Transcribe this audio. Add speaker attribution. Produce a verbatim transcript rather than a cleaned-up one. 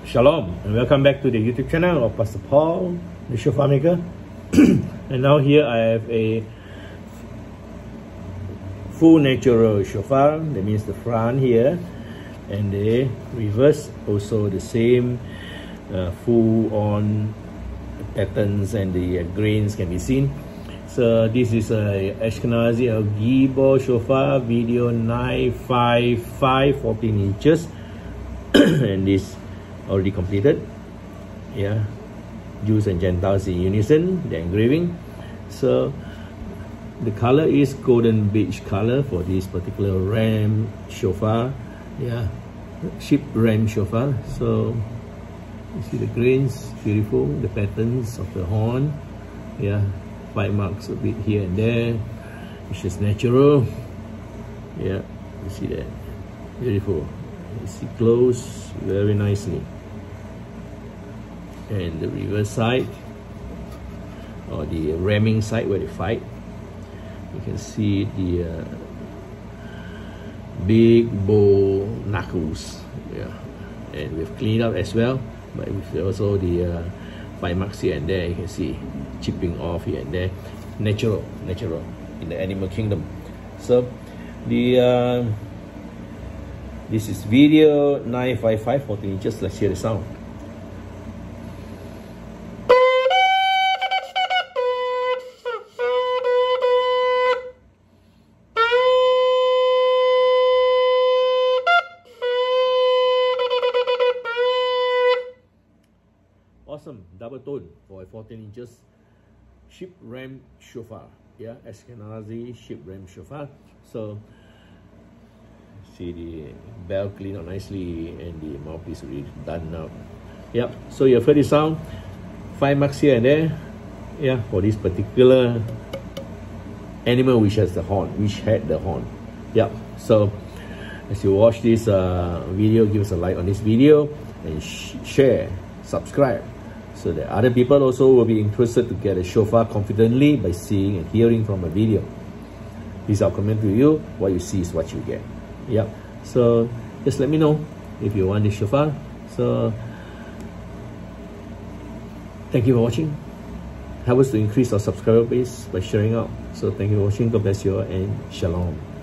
Speaker 1: Shalom and welcome back to the YouTube channel of Pastor Paul, the shofar maker. And now here I have a full natural shofar, that means the front here, and the reverse also the same uh, full on patterns, and the uh, grains can be seen. So this is a Ashkenazi Al Gibor shofar, video nine five five, fourteen inches, and this already completed. Yeah, Jews and Gentiles in unison, the engraving. So the color is golden beige color for this particular ram shofar. Yeah, sheep ram shofar. So you see the grains, beautiful, the patterns of the horn. Yeah, five marks a bit here and there, which is natural. Yeah, you see that, beautiful. You see close very nicely. And the reverse side, or the ramming side where they fight, you can see the uh, big bow knuckles. Yeah, and we've cleaned up as well, but with also the uh, five marks here and there. You can see chipping off here and there. Natural, natural in the animal kingdom. So the uh, this is video nine five five, fourteen inches. Let's hear the sound. Awesome double tone for a fourteen inches sheep ram shofar. Yeah, Ashkenazi sheep ram shofar. So see the bell cleaned out nicely, and the mouthpiece really done now. Yep, so you've heard the sound. Five marks here and there. Yeah, for this particular animal which has the horn, which had the horn. Yep, so as you watch this uh, video, give us a like on this video and sh share, subscribe, so that other people also will be interested to get a shofar confidently by seeing and hearing from a video. This is our comment to you. What you see is what you get. Yep. So just let me know if you want this shofar. So thank you for watching. Help us to increase our subscriber base by sharing out. So thank you for watching. God bless you all, and shalom.